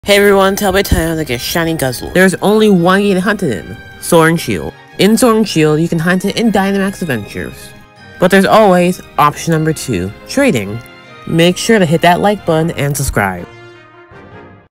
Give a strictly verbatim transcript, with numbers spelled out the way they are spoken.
Hey everyone, tell me time to get Shiny Guzzlord. There's only one game to hunt it in, Sword and Shield. In Sword and Shield, you can hunt it in Dynamax Adventures. But there's always option number two, trading. Make sure to hit that like button and subscribe.